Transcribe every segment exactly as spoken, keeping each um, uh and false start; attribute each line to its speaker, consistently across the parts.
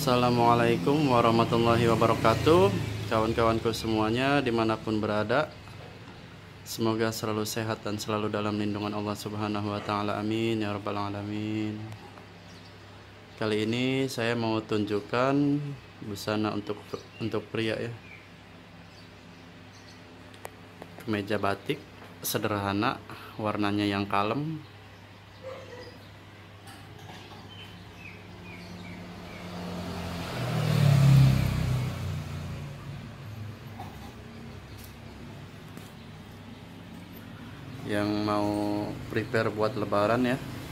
Speaker 1: Assalamualaikum warahmatullahi wabarakatuh. Kawan-kawanku semuanya dimanapun berada, semoga selalu sehat dan selalu dalam lindungan Allah Subhanahu wa Ta'ala. Amin ya rabbal alamin. Kali ini saya mau tunjukkan busana untuk untuk pria ya. Kemeja batik sederhana, warnanya yang kalem. Yang mau prepare buat lebaran ya.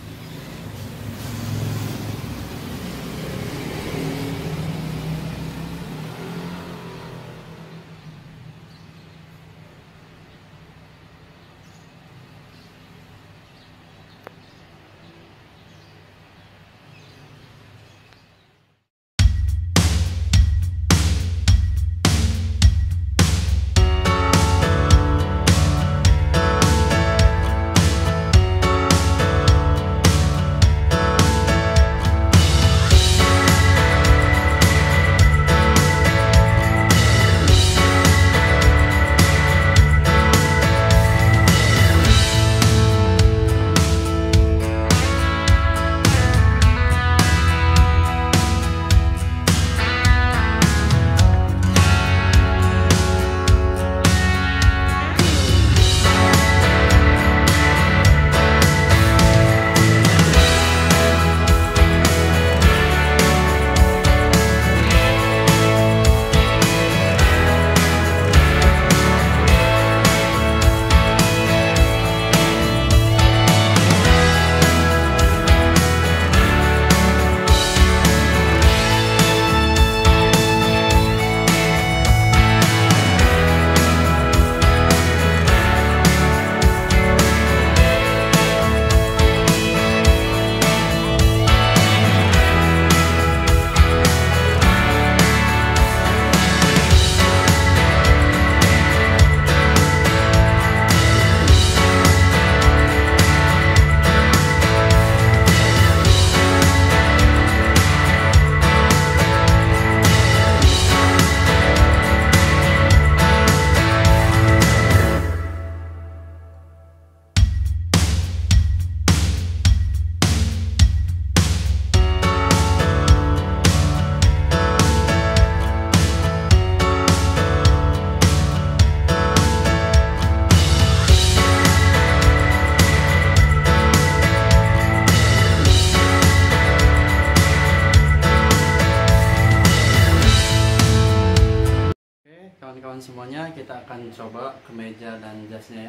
Speaker 1: Kawan-kawan semuanya, kita akan coba kemeja dan jasnya ya.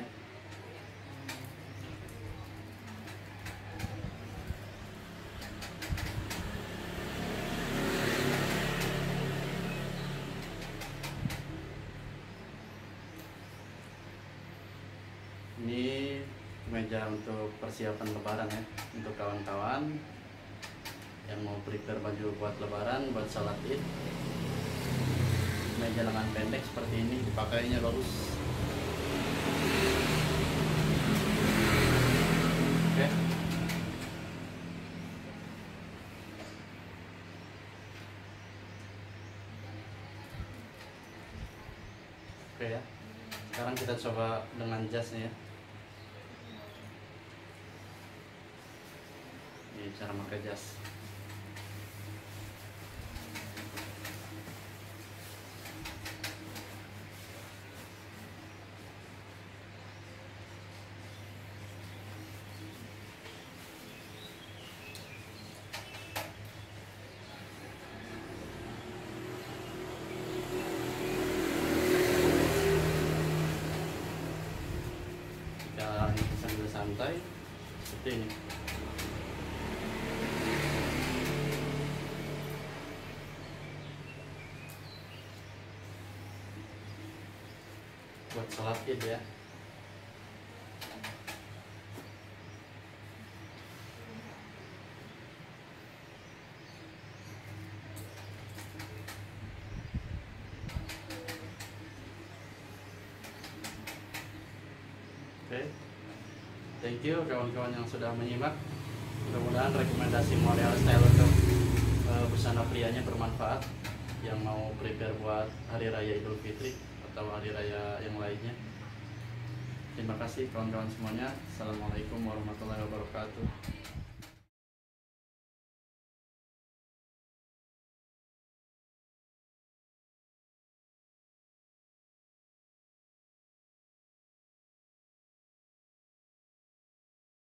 Speaker 1: Ini kemeja untuk persiapan lebaran ya, untuk kawan-kawan yang mau prepare baju buat lebaran, buat sholat id. Meja lengan pendek seperti ini, dipakainya bagus. Oke. Oke ya. Sekarang kita coba dengan jasnya ya. Ini cara pakai jas. Sambil santai seperti ini. Buat sholat id ya. Oke. Thank you kawan-kawan yang sudah menyimak. Mudah-mudahan rekomendasi model style untuk uh, busana prianya bermanfaat yang mau prepare buat hari raya Idul Fitri atau hari raya yang lainnya. Terima kasih kawan-kawan semuanya. Assalamualaikum warahmatullahi wabarakatuh.